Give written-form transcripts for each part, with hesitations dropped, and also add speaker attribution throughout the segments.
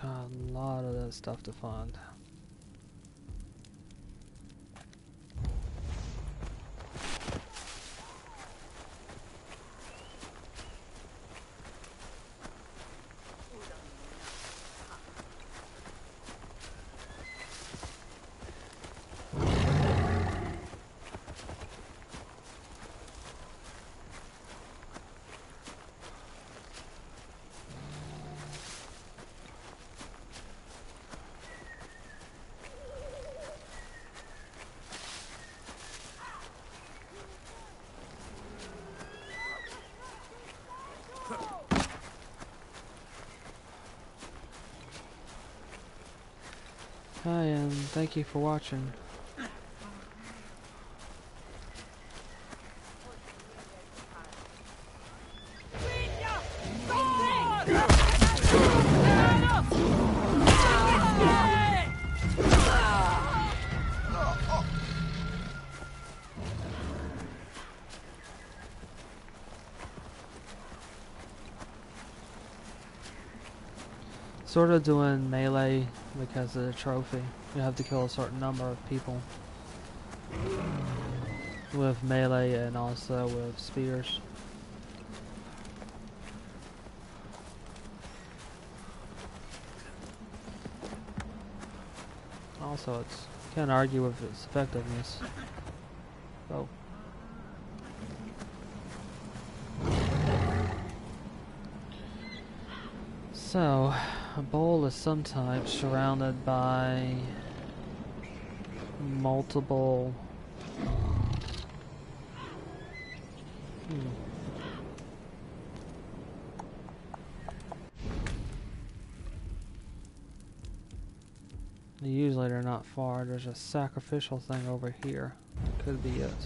Speaker 1: Got a lot of that stuff to find. Hi, and thank you for watching. Sort of doing melee because of the trophy. You have to kill a certain number of people with melee and also with spears. Also, it's can't argue with its effectiveness. Oh. So, a bowl is sometimes surrounded by multiple Usually they're not far. There's a sacrificial thing over here. That could be it.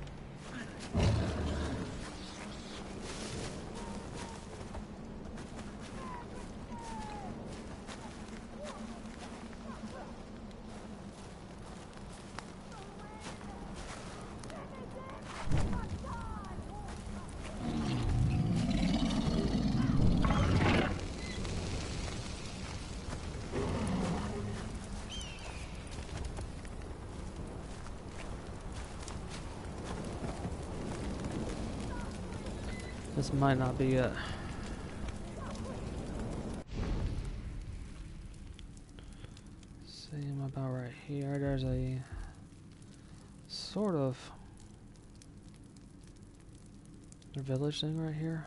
Speaker 1: This might not be it. See, I'm about right here. There's a sort of a village thing right here.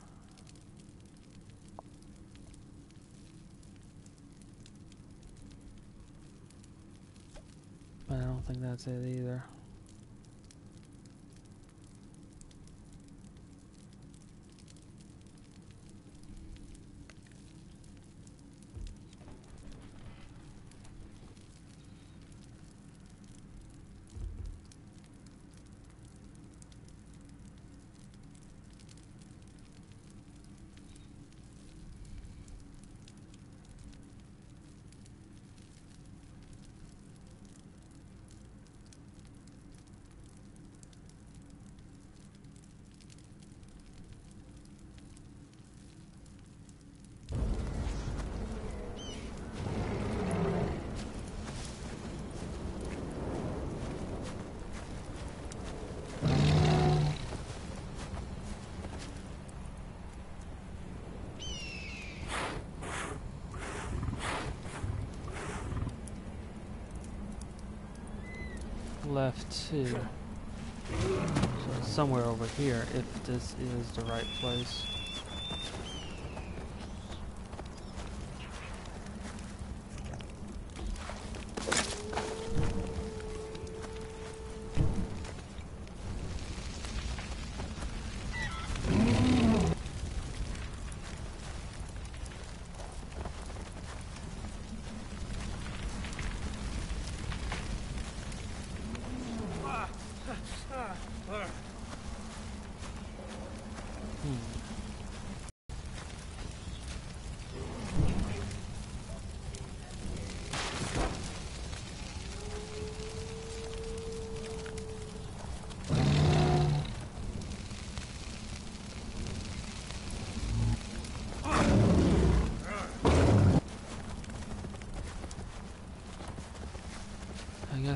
Speaker 1: But I don't think that's it either. Left 2. So it's somewhere over here if this is the right place.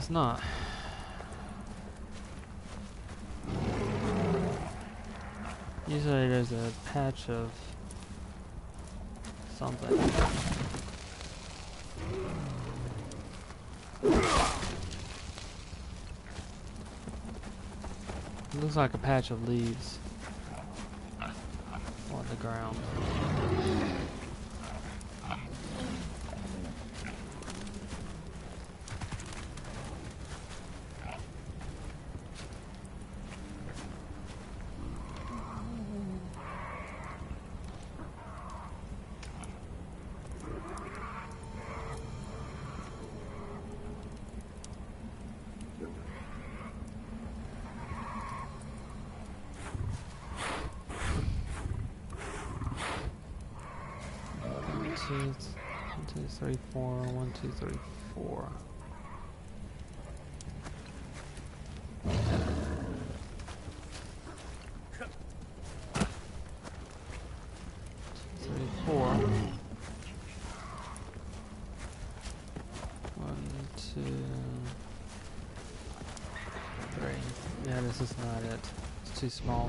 Speaker 1: guess not. Usually there's a patch of something. It looks like a patch of leaves on the ground. One, two, three, four. 1, 2, 3, 4. Yeah, this is not it. It's too small.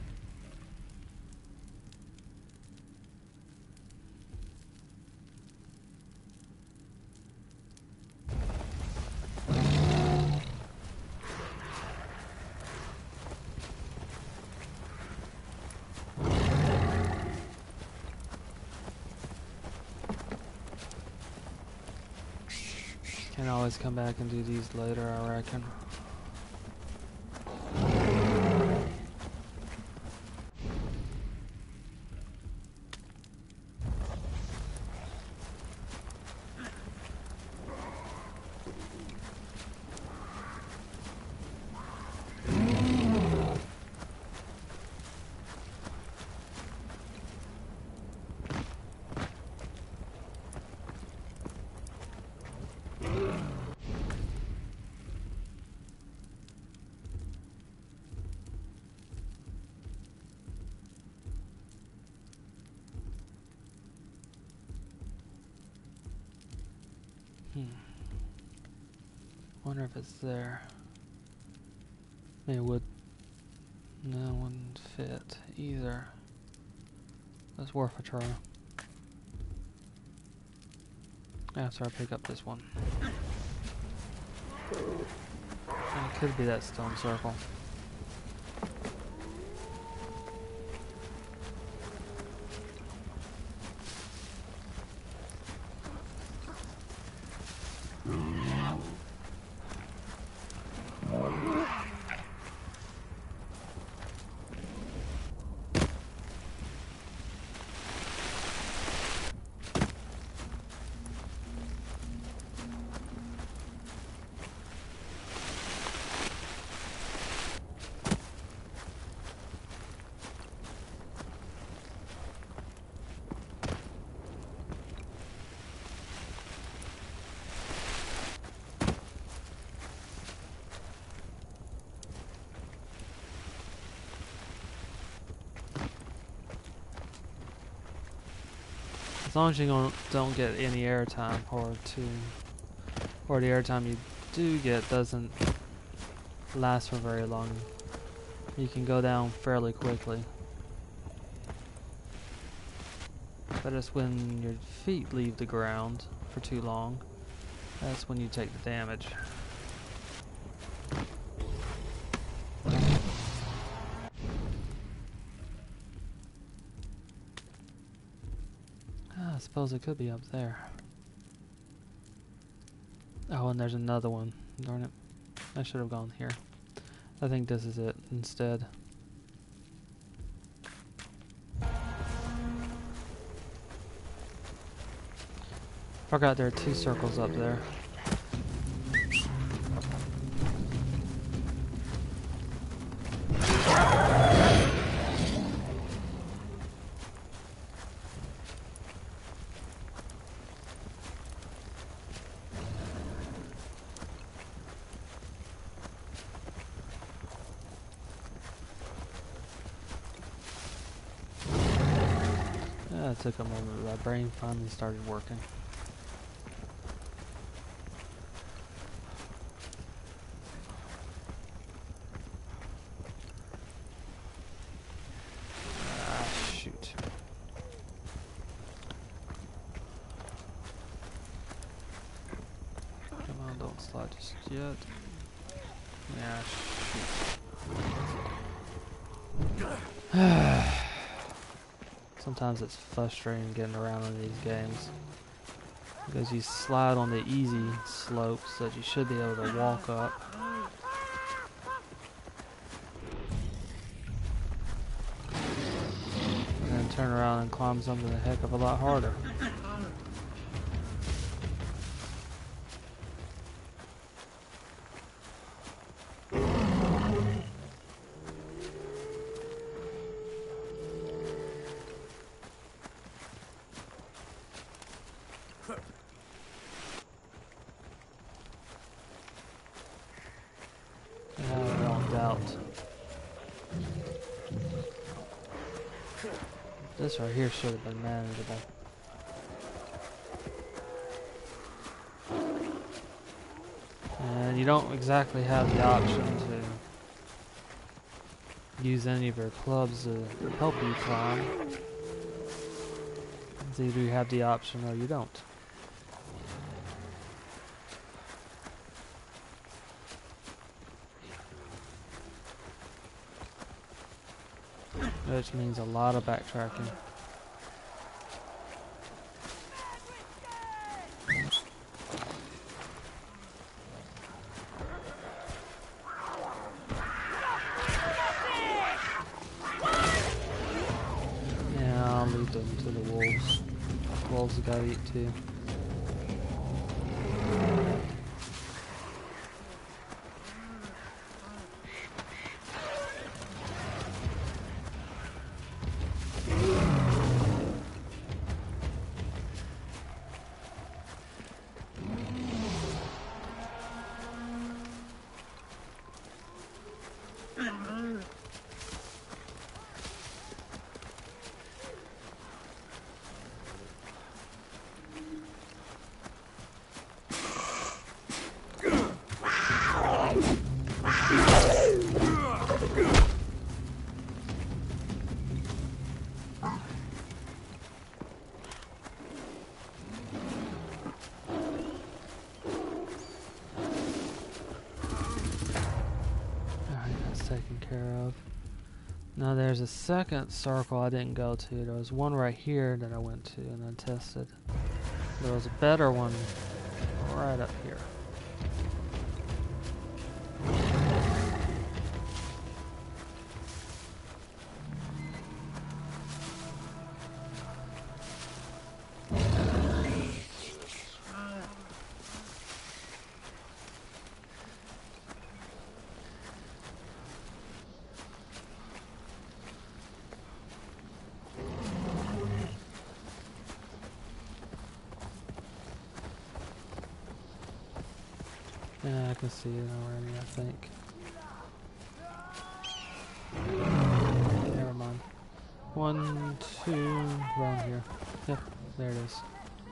Speaker 1: Can always come back and do these later, I reckon. Wonder if it's there. Maybe it would. No, it wouldn't fit either. That's worth a try. After I pick up this one. And it could be that stone circle. As long as you don't get any airtime, or the airtime you do get doesn't last for very long, you can go down fairly quickly. But it's when your feet leave the ground for too long, that's when you take the damage. I suppose it could be up there. Oh, and there's another one. Darn it. I should have gone here. I think this is it instead. Forgot there are 2 circles up there. It took a moment, but my brain finally started working. just yet. Yeah, shoot. Sometimes it's frustrating getting around in these games because you slide on the easy slopes that you should be able to walk up. And then turn around and climb something a heck of a lot harder. This right here should have been manageable. And you don't exactly have the option to use any of your clubs to help you climb. It's either you have the option or you don't. Which means a lot of backtracking. Yeah, I'll leave them to the wolves. Wolves have got to eat too. Taken care of. Now there's a second circle I didn't go to. There was one right here that I went to and I tested. There was a better one right up here. Yeah, I can see it already, I think. Never mind. 1, 2, around here. Yep, there it is.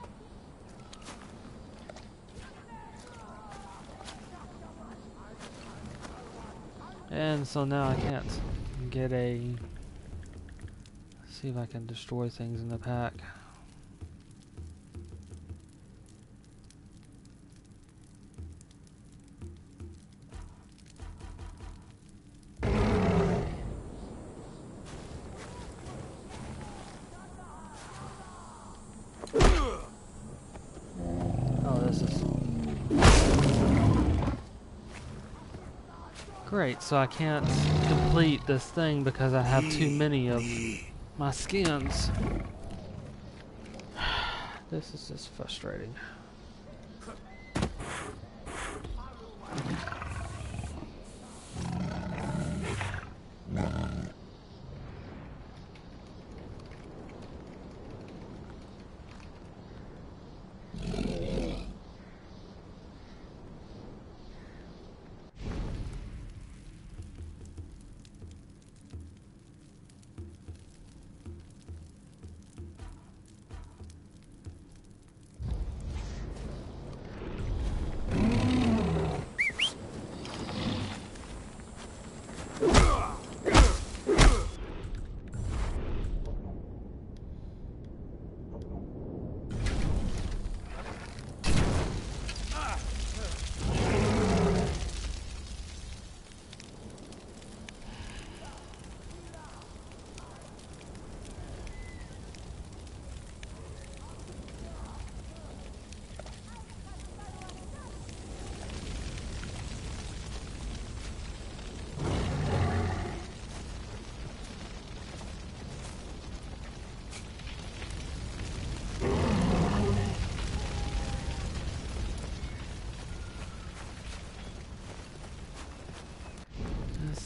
Speaker 1: And so now I can't get a... See if I can destroy things in the pack. Great, so I can't complete this thing because I have too many of my skins. This is just frustrating.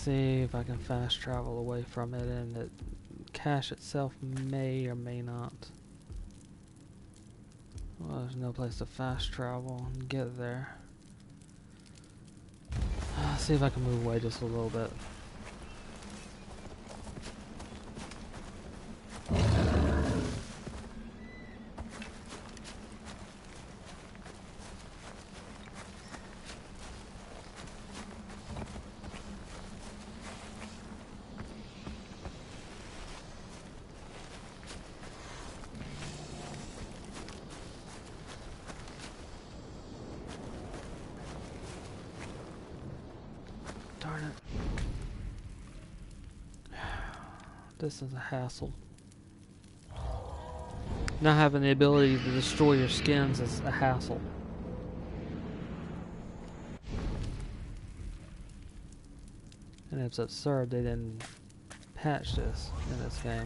Speaker 1: see if I can fast travel away from it, and the cache itself may or may not. Well, there's no place to fast travel and get there. See if I can move away just a little bit. Darn it. This is a hassle. Not having the ability to destroy your skins is a hassle. And it's absurd they didn't patch this in this game.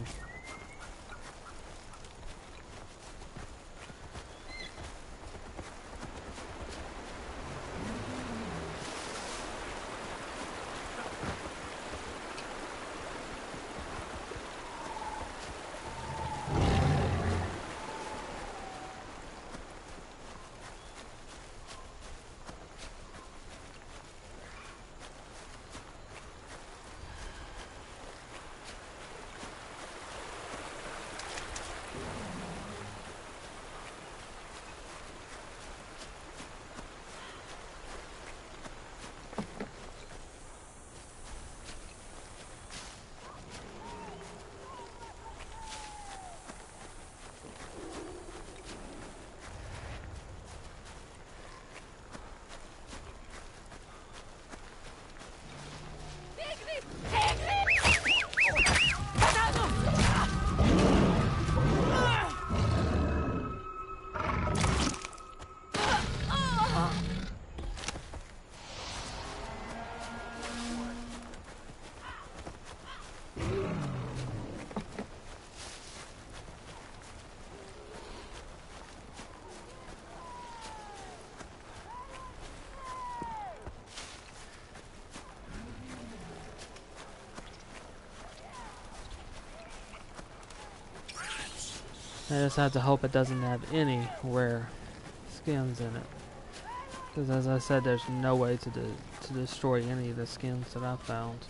Speaker 1: I just have to hope it doesn't have any rare skins in it. Because as I said, there's no way to destroy any of the skins that I found.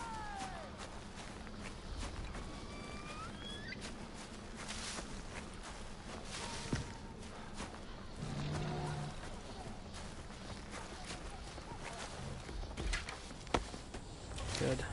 Speaker 1: Good.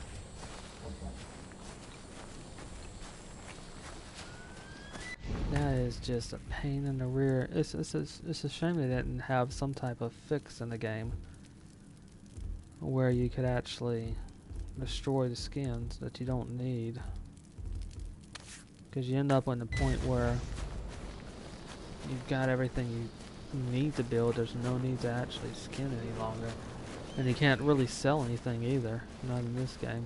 Speaker 1: That is just a pain in the rear. It's a shame they didn't have some type of fix in the game where you could actually destroy the skins that you don't need. Because you end up on the point where you've got everything you need to build. There's no need to actually skin any longer. And you can't really sell anything either. Not in this game.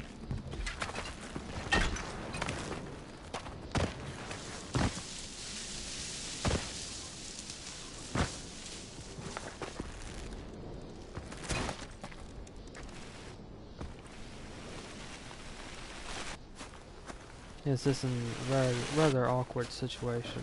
Speaker 1: Yes, this is a rather awkward situation.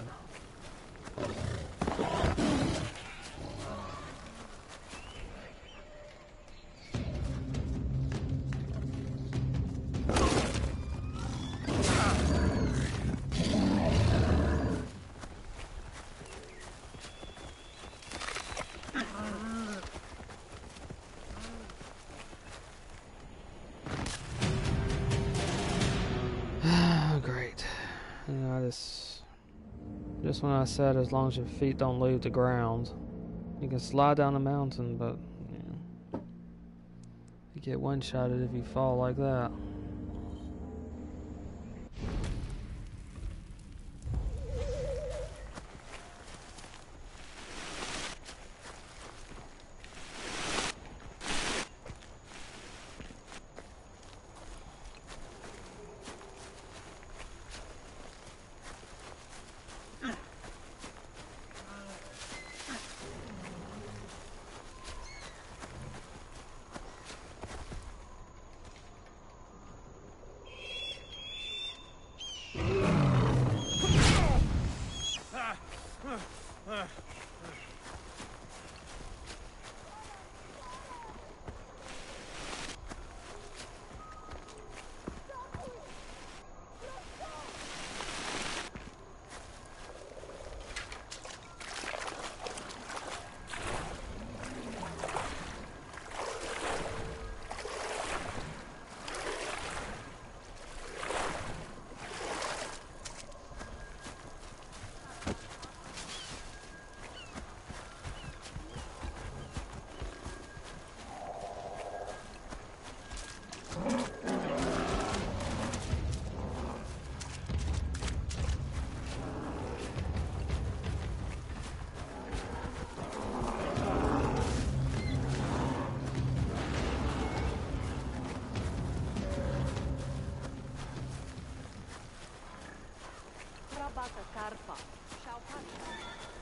Speaker 1: Great. You know, just when I said as long as your feet don't leave the ground, you can slide down the mountain, but yeah, you get one-shotted if you fall like that.
Speaker 2: Tabaka Karpa. Shaupata.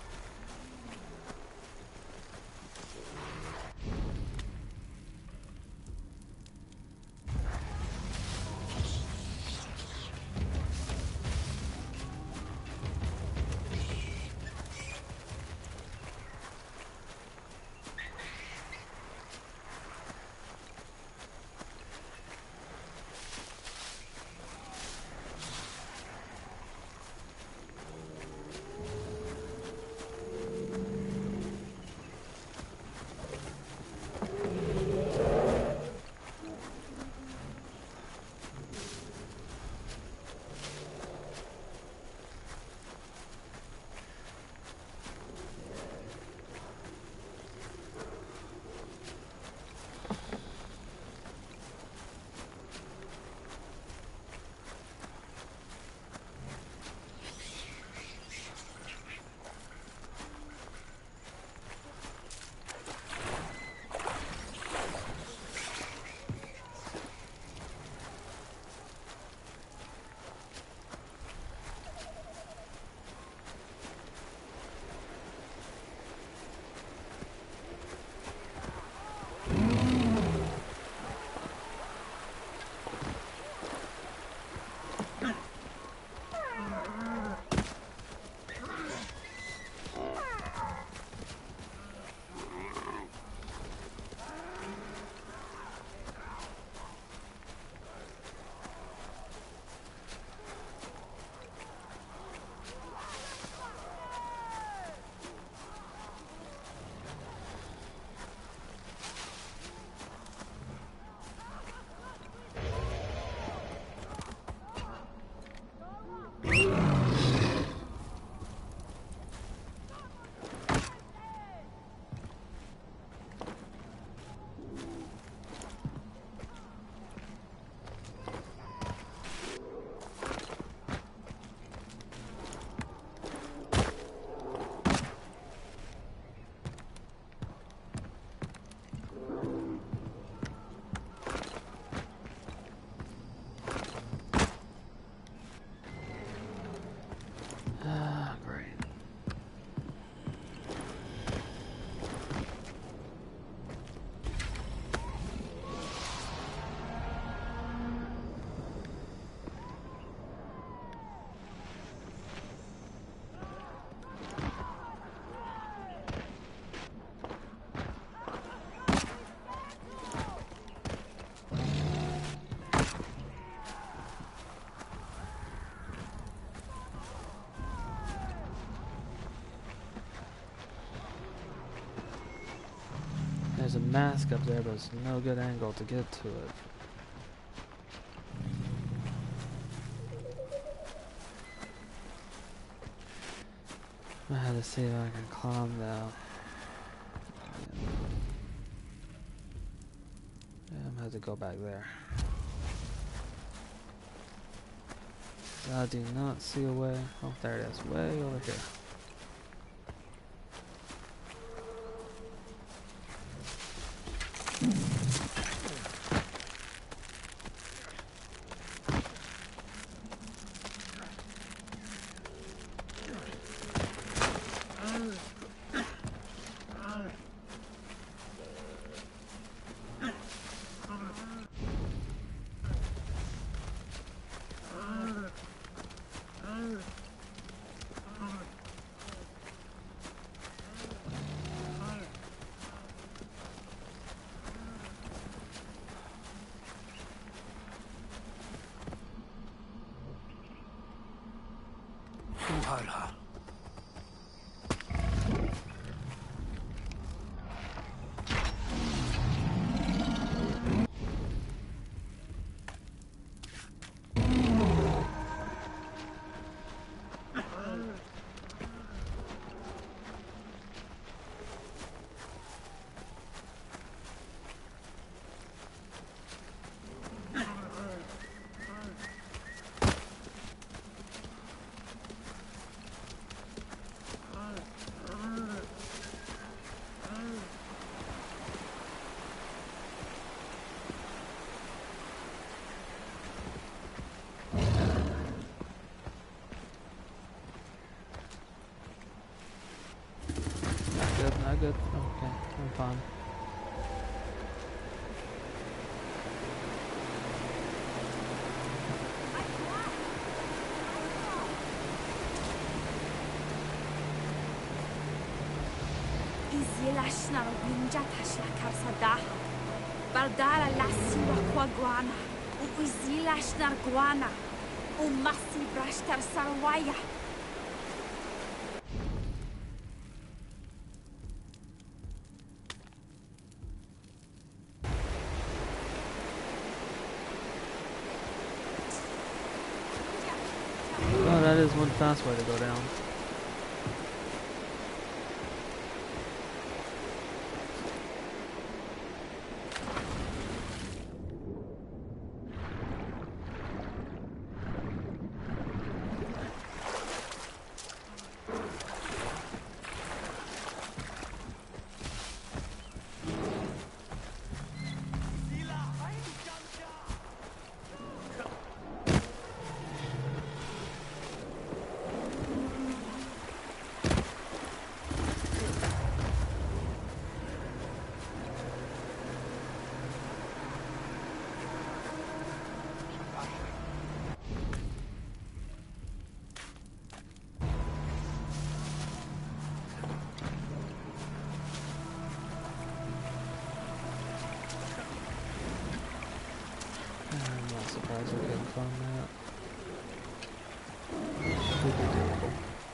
Speaker 1: There's a mask up there, but it's no good angle to get to it. I had to see if I can climb down. Yeah, I'm gonna have to go back there. I do not see a way. Oh, there it is. Way over here.
Speaker 3: Uhala.
Speaker 1: good. Okay, I'm fine.
Speaker 2: Izilash na winja tashla karsadaha. Baldara lassi wa quaguana. Izilash na guana. Massi brashtar sarwaya.
Speaker 1: Oh, that is one fast way to go down. I'm not surprised we couldn't find that. Should be doable.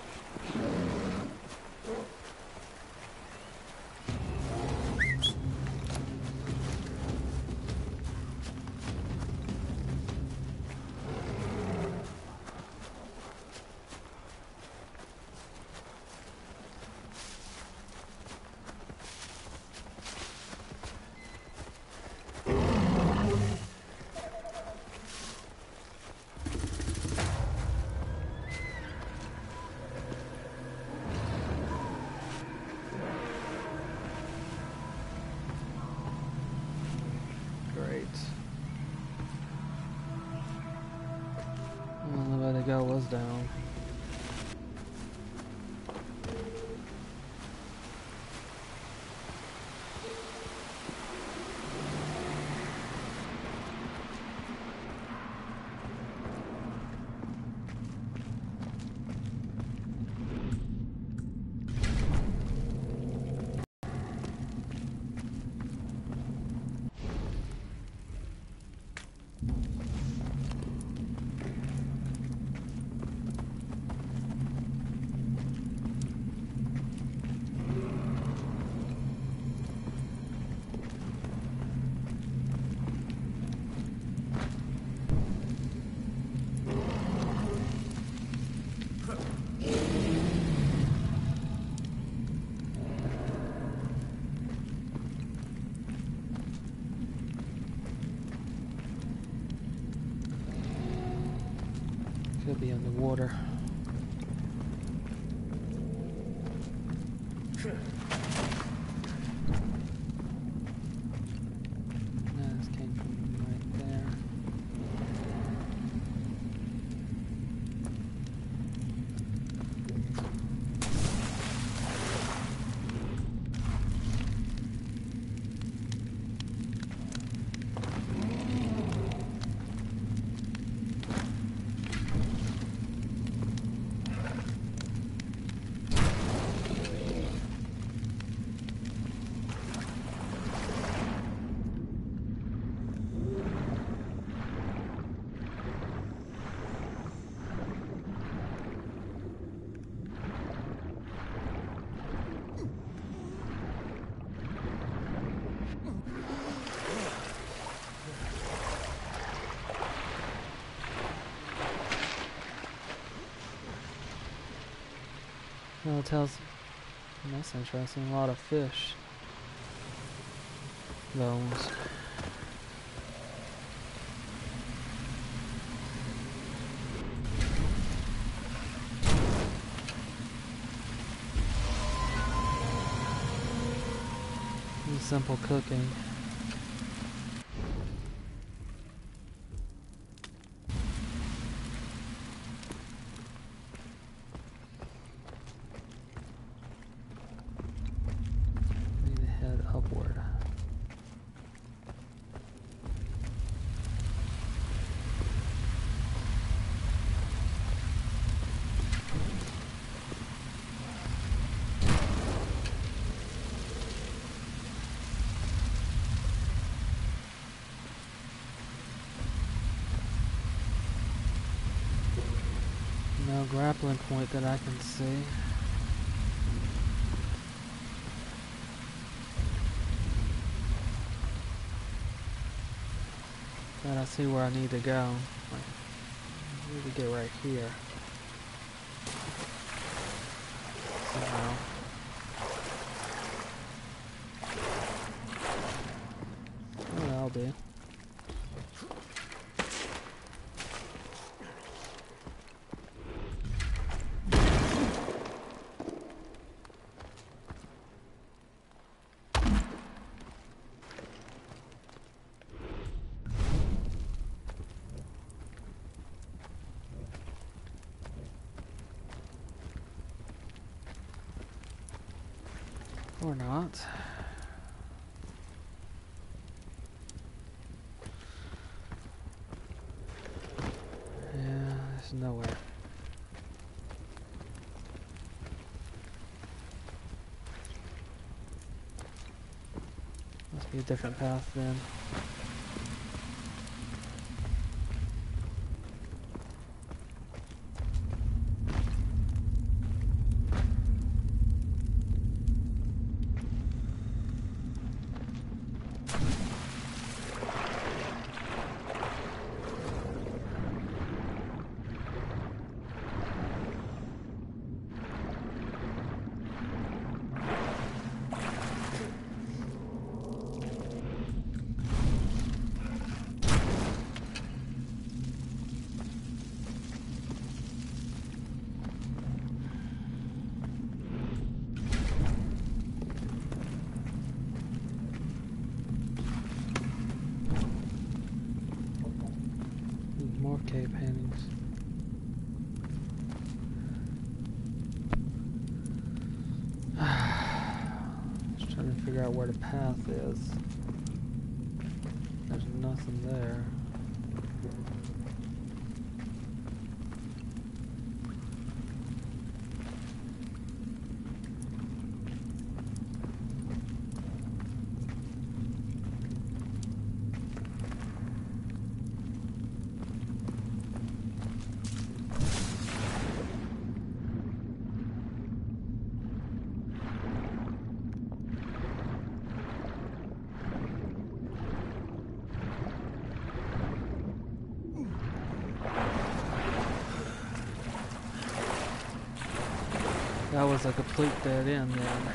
Speaker 1: Great. Well, the way to go was down. Could be in the water. No, this came from right there. No, it tells. That's interesting. A lot of fish bones. Simple cooking. No grappling point that I can see. But I see where I need to go. I need to get right here. Somehow. Oh, that'll do. Or not. Yeah, there's nowhere. Must be a different path then. More cave paintings. Just trying to figure out where the path is. There's nothing there. That was a complete dead end then.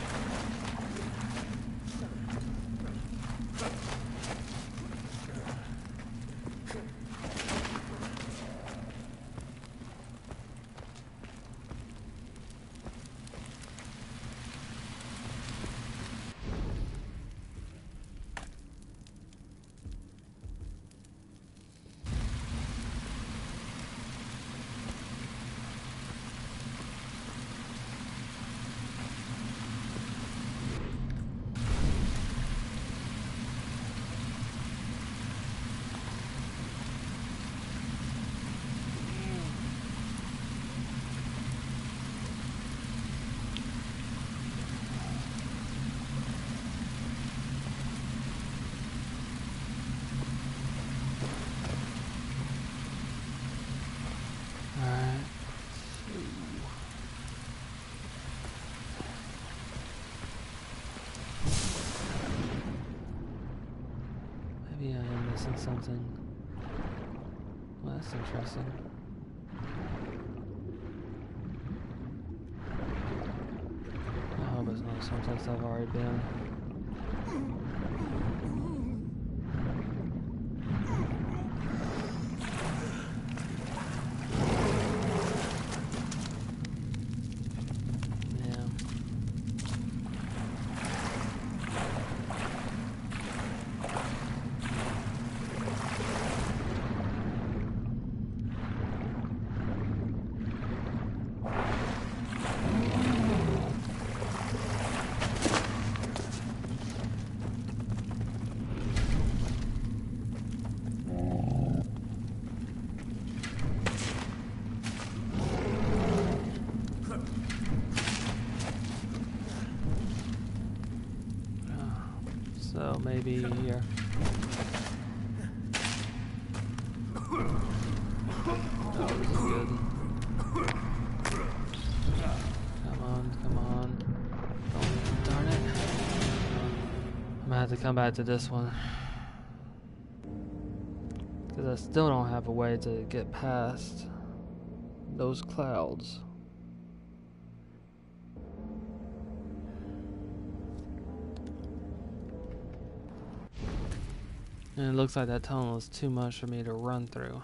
Speaker 1: Maybe I am missing something. Well, that's interesting. I hope it's not someplace I've already been. So maybe here. Oh, this is good. have to come back to this one. Because I still don't have a way to get past those clouds. And it looks like that tunnel is too much for me to run through.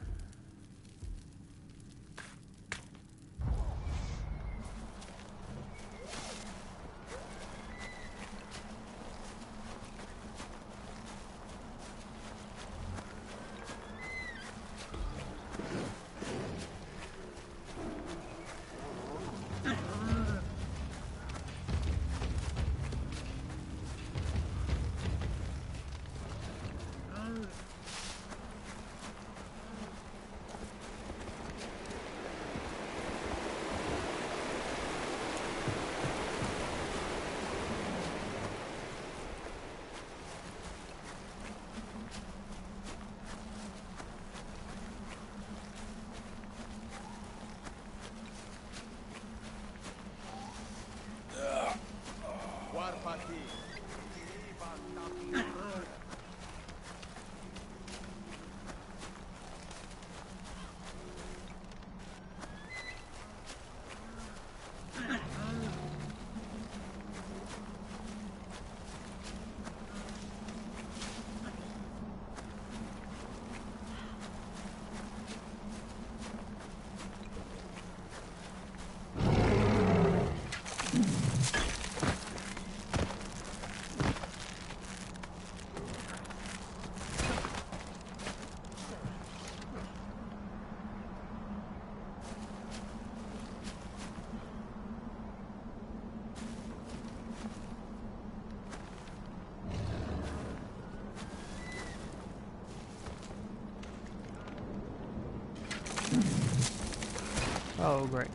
Speaker 1: Oh, great.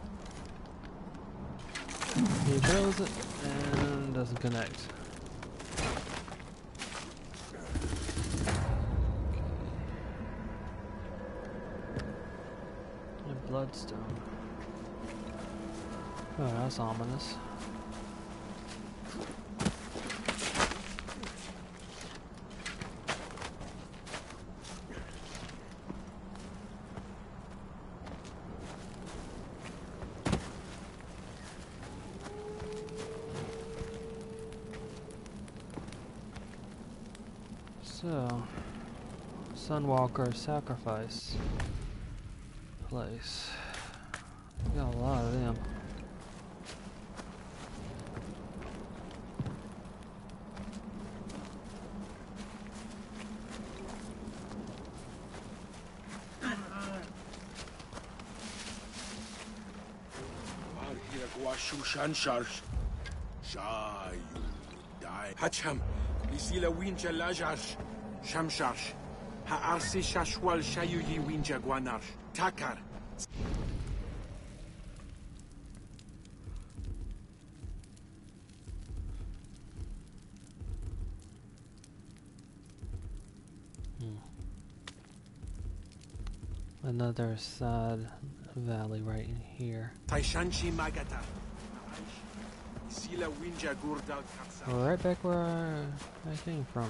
Speaker 1: He throws it and doesn't connect. And bloodstone. Oh, that's ominous. So, Sunwalker sacrifice place. Got a lot of them.
Speaker 3: Shushan Sharsh Shayu Dai Hacham Lisila Winja Lajarsh Shamsharsh Ha'arsi Shashwal Shayuyi Winja Guanarsh Takar.
Speaker 1: Another side valley right in here.
Speaker 3: Taishanshi Magata Isila Winja Gurda
Speaker 1: Right back where I came from.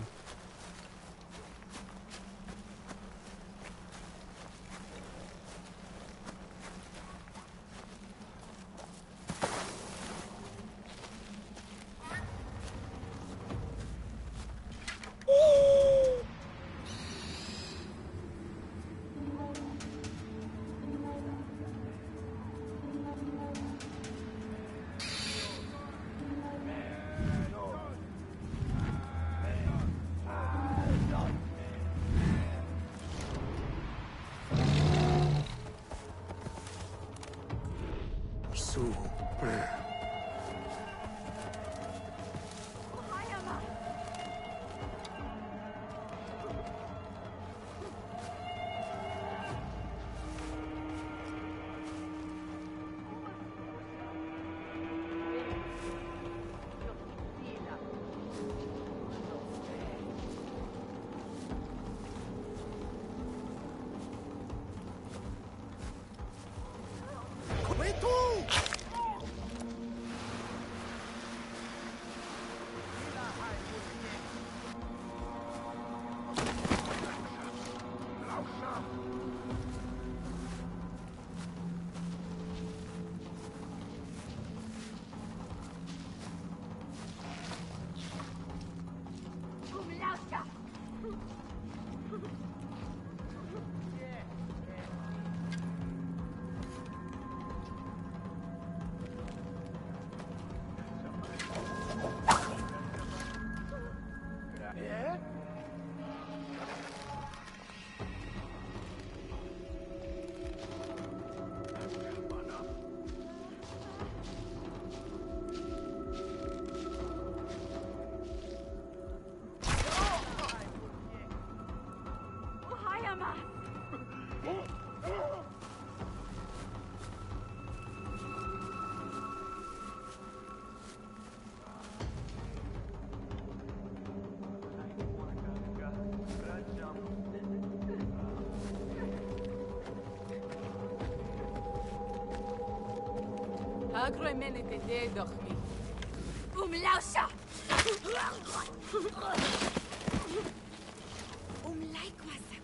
Speaker 2: Agro mene te de dochmi. Lausha! Laikwasa.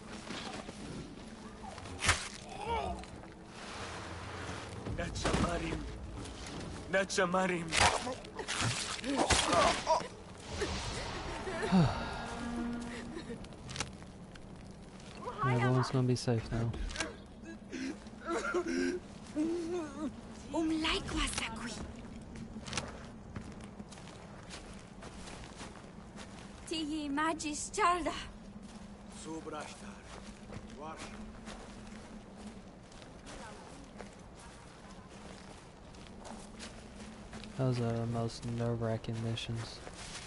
Speaker 4: Nachamarim. Nachamarim.
Speaker 1: Everyone's gonna be safe now.
Speaker 2: Laikwasa qui. Ti magis charda.
Speaker 3: Subrashtar. Wash.
Speaker 1: Those are the most nerve-wracking missions.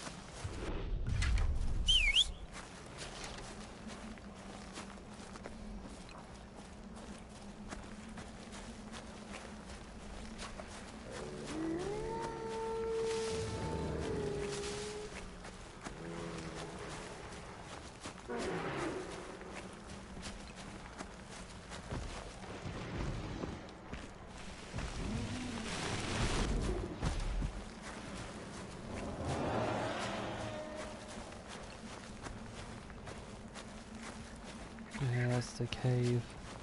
Speaker 1: Yeah, that's the cave.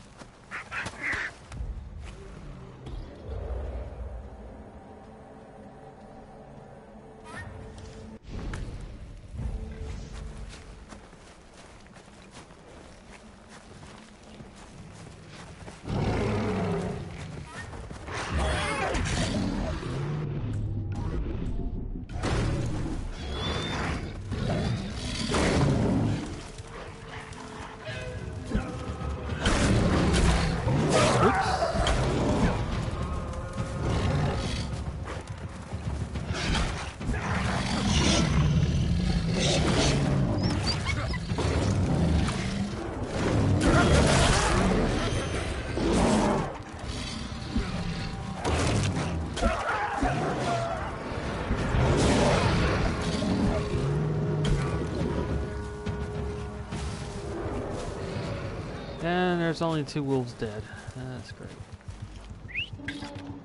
Speaker 1: And there's only 2 wolves dead. That's great.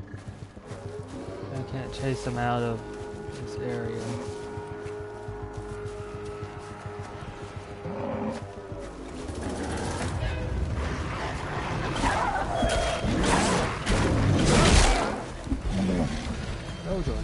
Speaker 1: I can't chase them out of this area. Oh joy.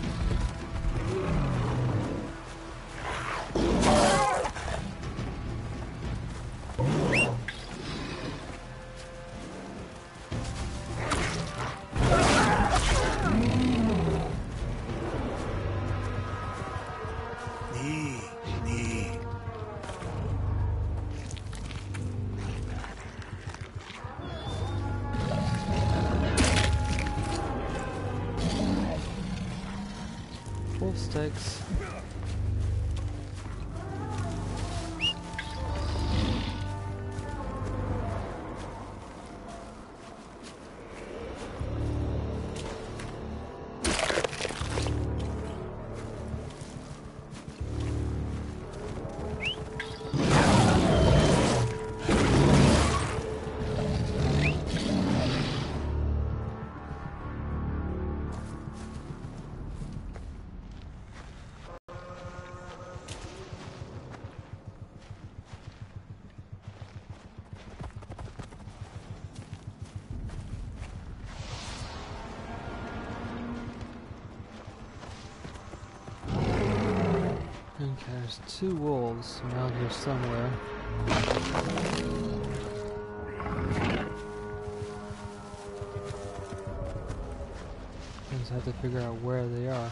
Speaker 1: Wolf sticks. Okay, there's 2 wolves around here somewhere. I just have to figure out where they are.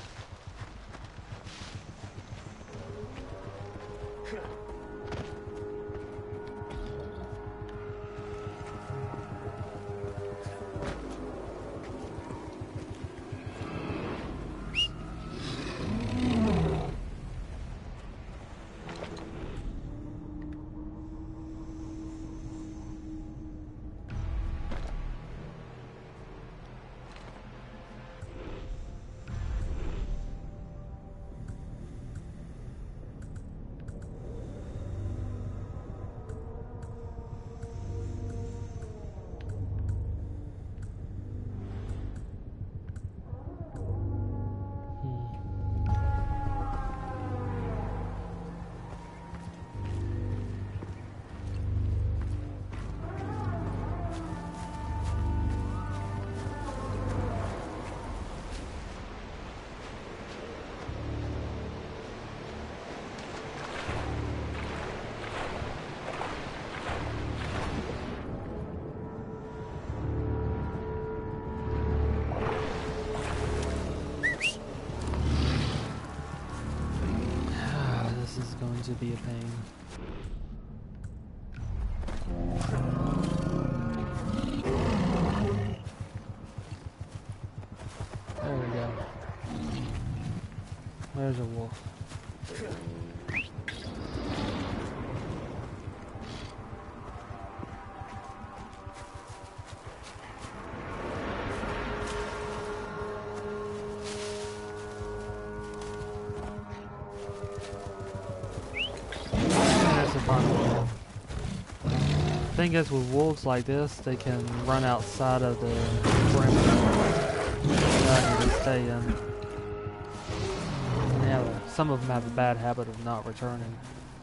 Speaker 1: to be a pain. There we go. There's a wolf. Thing is, with wolves like this, they can run outside of the perimeter that they stay in. And some of them have a bad habit of not returning.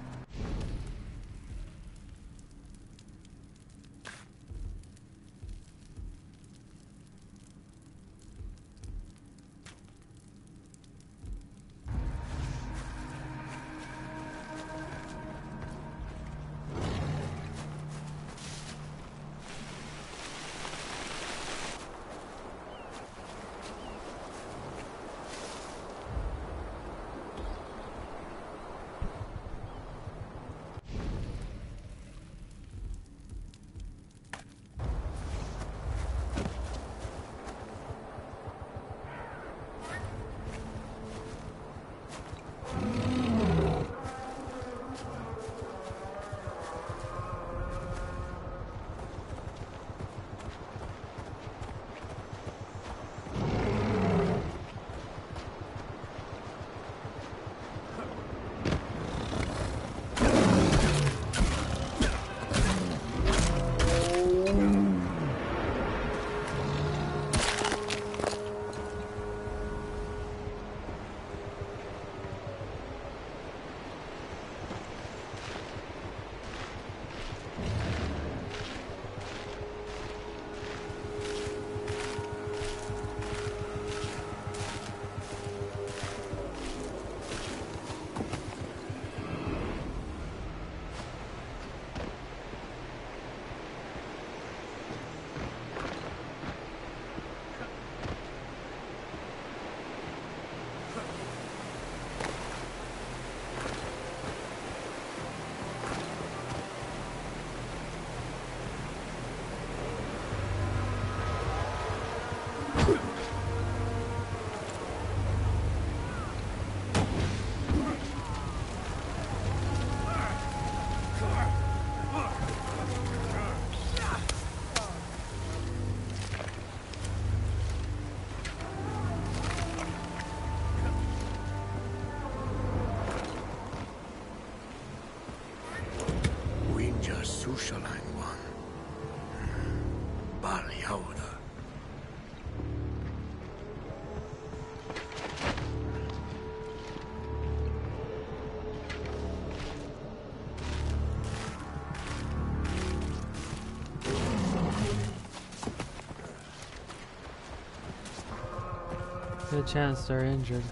Speaker 1: Good chance they're injured.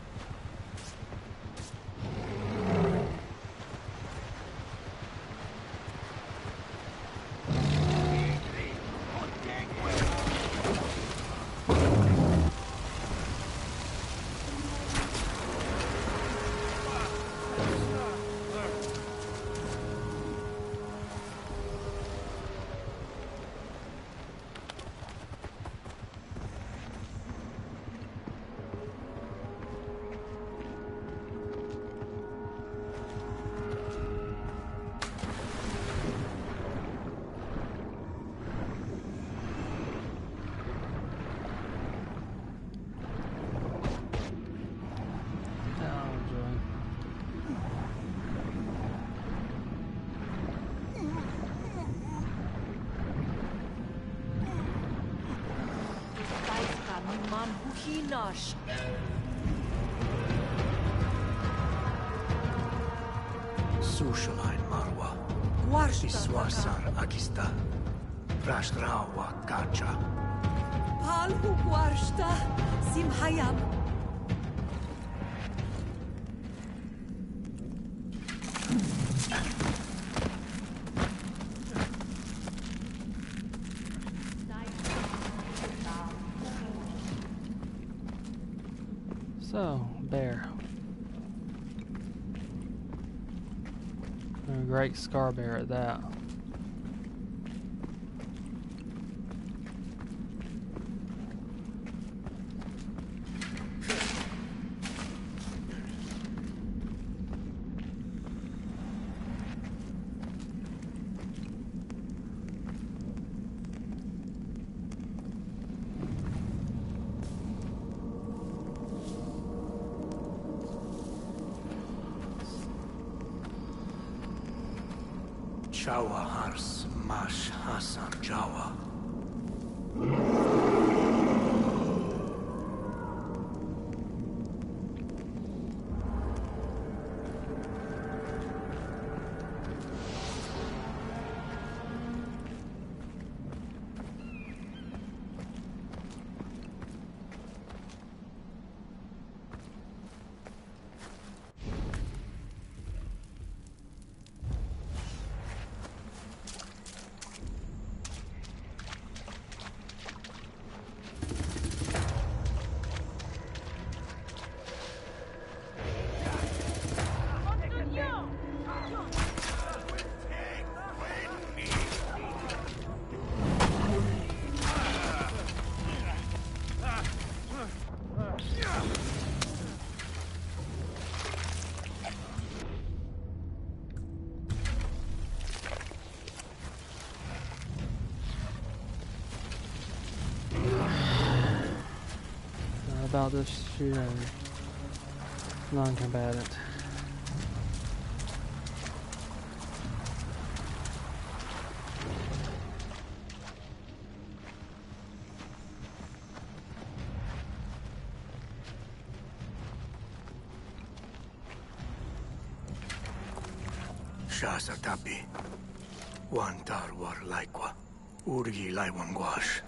Speaker 3: Sushalain Marwa. Iswasar Agista. Prashtrawa Kacha.
Speaker 2: Palhu Warshta Simhayam.
Speaker 1: So, bear. And a great scar bear at that.
Speaker 3: Jawa Hars Mash Hasan Jawa.
Speaker 1: About this shooter non-combatant.
Speaker 3: Shasa Tapi. Wantar war laikwa. Urgi laiwangwash.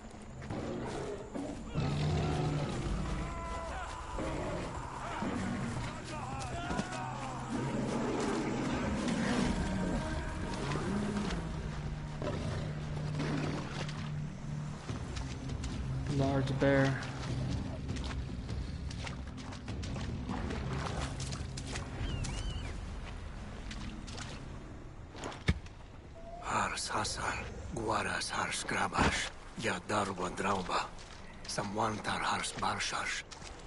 Speaker 1: Large bear.
Speaker 3: Hars Hasar, Guaras Hars Grabash, Yadarwa Drauba, Samwantar Hars Barshash.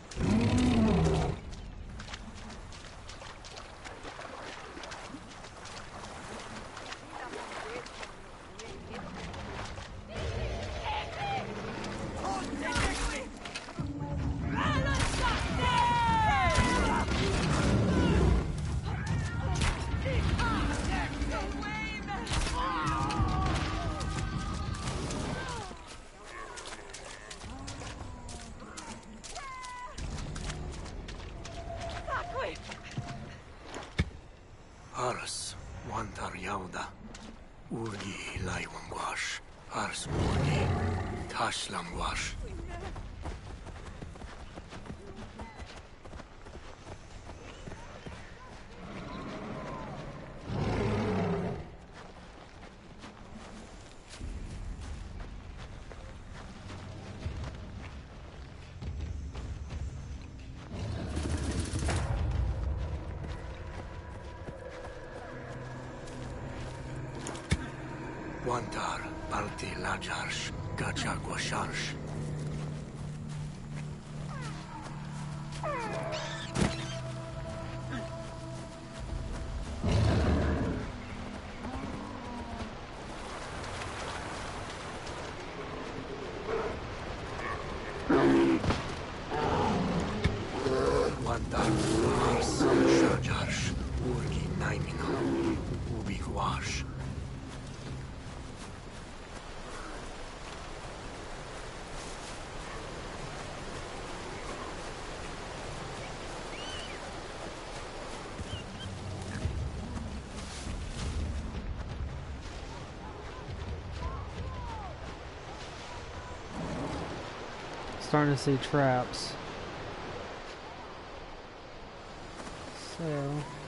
Speaker 3: Hars, Wantar Yauda, Urgi Laiwangwash, Hars Urgi, Tashlamwash. Wantar, Balti Lajarsh, Gachagwasharsh. Wantar, Mars, Shajarsh, Urgi Naimina, Ubigwash.
Speaker 1: Starting to see traps. So